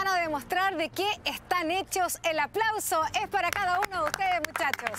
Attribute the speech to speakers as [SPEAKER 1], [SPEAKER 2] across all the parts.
[SPEAKER 1] a demostrar de qué están hechos. El aplauso es para cada uno de ustedes, muchachos.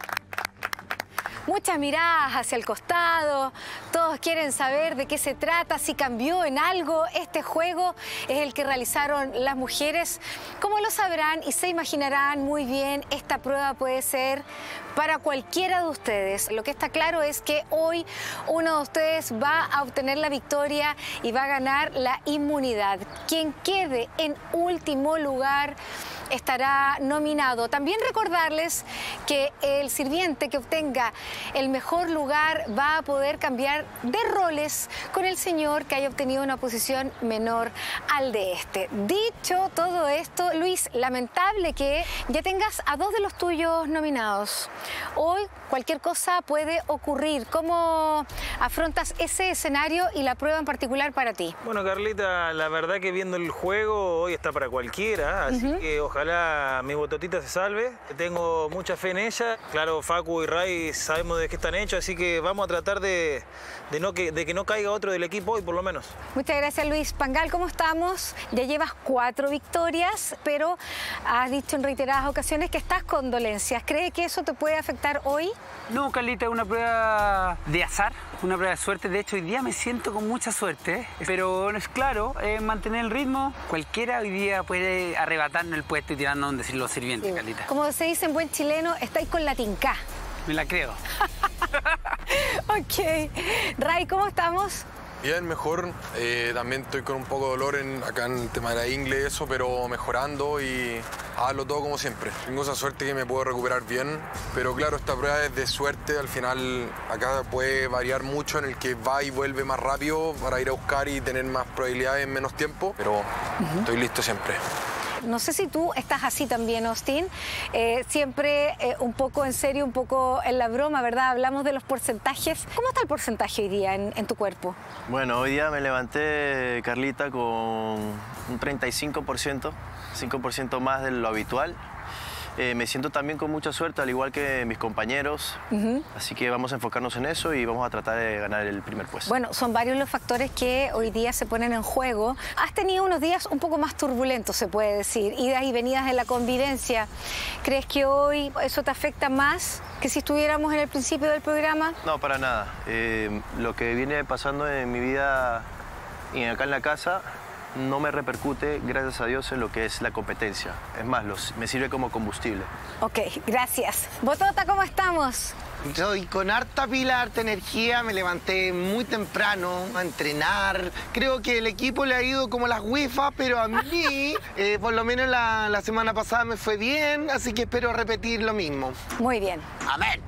[SPEAKER 1] Muchas miradas hacia el costado, todos quieren saber de qué se trata, si cambió en algo. Este juego es el que realizaron las mujeres. Como lo sabrán y se imaginarán muy bien, esta prueba puede ser para cualquiera de ustedes. Lo que está claro es que hoy uno de ustedes va a obtener la victoria y va a ganar la inmunidad. Quien quede en último lugar estará nominado. También recordarles que el sirviente que obtenga el mejor lugar va a poder cambiar de roles con el señor que haya obtenido una posición menor al de este. Dicho todo esto, Luis, lamentable que ya tengas a dos de los tuyos nominados. Hoy cualquier cosa puede ocurrir. ¿Cómo afrontas ese escenario y la prueba en particular para ti?
[SPEAKER 2] Bueno, Carlita, la verdad que viendo el juego hoy está para cualquiera, así que ojalá mi bototita se salve. Tengo mucha fe en ella. Claro, Facu y Ray sabemos de qué están hechos, así que vamos a tratar de que no caiga otro del equipo hoy, por lo menos.
[SPEAKER 1] Muchas gracias, Luis. Pangal, ¿cómo estamos? Ya llevas 4 victorias, pero has dicho en reiteradas ocasiones que estás con dolencias. ¿Cree que eso te puede afectar hoy?
[SPEAKER 3] No, Carlita, es una prueba de azar, una prueba de suerte. De hecho, hoy día me siento con mucha suerte, pero es claro, mantener el ritmo. Cualquiera hoy día puede arrebatarnos el puesto y tirarnos donde los sirvientes, sí. Carlita.
[SPEAKER 1] Como se dice en buen chileno, estáis con la tinca.
[SPEAKER 3] Me la creo.
[SPEAKER 1] Ok. Ray, ¿cómo estamos?
[SPEAKER 4] Bien, mejor. También estoy con un poco de dolor acá en el tema de la ingle, eso, pero mejorando y hazlo todo como siempre. Tengo esa suerte que me puedo recuperar bien, pero claro, esta prueba es de suerte. Al final, acá puede variar mucho en el que va y vuelve más rápido para ir a buscar y tener más probabilidades en menos tiempo, pero estoy listo siempre.
[SPEAKER 1] No sé si tú estás así también, Austin. Siempre un poco en serio, un poco en la broma, ¿verdad? Hablamos de los porcentajes. ¿Cómo está el porcentaje hoy día en tu cuerpo?
[SPEAKER 5] Bueno, hoy día me levanté, Carlita, con un 35%, 5% más de lo habitual. Me siento también con mucha suerte, al igual que mis compañeros. Así que vamos a enfocarnos en eso y vamos a tratar de ganar el primer puesto.
[SPEAKER 1] Bueno, son varios los factores que hoy día se ponen en juego. Has tenido unos días un poco más turbulentos, se puede decir, idas y venidas en la convivencia. ¿Crees que hoy eso te afecta más que si estuviéramos en el principio del programa?
[SPEAKER 5] No, para nada. Lo que viene pasando en mi vida y acá en la casa no me repercute, gracias a Dios, en lo que es la competencia. Es más, me sirve como combustible.
[SPEAKER 1] Ok, gracias. Botota, ¿cómo estamos?
[SPEAKER 6] Estoy con harta pila, harta energía, me levanté muy temprano a entrenar. Creo que el equipo le ha ido como las huifas, pero a mí, por lo menos la semana pasada me fue bien, así que espero repetir lo mismo.
[SPEAKER 1] Muy bien.
[SPEAKER 6] ¡Amén!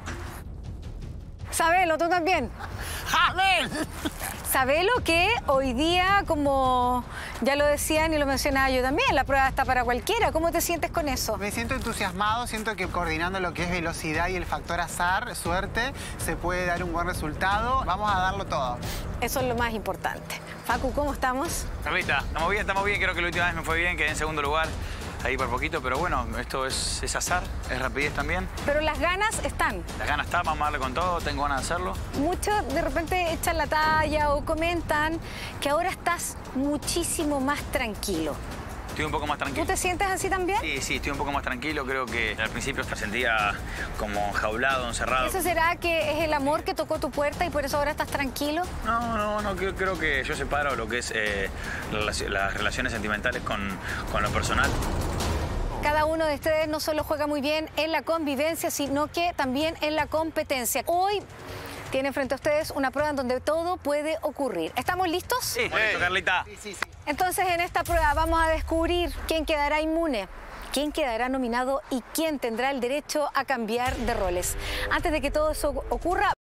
[SPEAKER 1] Sabelo, ¿tú también?
[SPEAKER 6] ¡Amén!
[SPEAKER 1] Sabelo que hoy día, como ya lo decían y lo mencionaba yo también, la prueba está para cualquiera. ¿Cómo te sientes con eso?
[SPEAKER 7] Me siento entusiasmado, siento que coordinando lo que es velocidad y el factor azar, suerte, se puede dar un buen resultado. Vamos a darlo todo.
[SPEAKER 1] Eso es lo más importante. Facu, ¿cómo estamos?
[SPEAKER 3] Carlita, estamos bien. Creo que la última vez me fue bien, quedé en segundo lugar. Ahí por poquito, pero bueno, esto es azar, es rapidez también.
[SPEAKER 1] Pero las ganas están.
[SPEAKER 3] Las ganas están, vamos a darle con todo, tengo ganas de hacerlo.
[SPEAKER 1] Muchos de repente echan la talla o comentan que ahora estás muchísimo más tranquilo.
[SPEAKER 3] Estoy un poco más tranquilo.
[SPEAKER 1] ¿Tú te sientes así también?
[SPEAKER 3] Sí, estoy un poco más tranquilo. Creo que al principio me sentía como enjaulado, encerrado.
[SPEAKER 1] ¿Eso será que es el amor que tocó tu puerta y por eso ahora estás tranquilo?
[SPEAKER 3] No, creo que yo separo lo que es las relaciones sentimentales con lo personal.
[SPEAKER 1] Cada uno de ustedes no solo juega muy bien en la convivencia, sino que también en la competencia. Hoy tienen frente a ustedes una prueba en donde todo puede ocurrir. ¿Estamos listos?
[SPEAKER 3] Sí, listo, Carlita.
[SPEAKER 6] Sí.
[SPEAKER 1] Entonces, en esta prueba vamos a descubrir quién quedará inmune, quién quedará nominado y quién tendrá el derecho a cambiar de roles. Antes de que todo eso ocurra,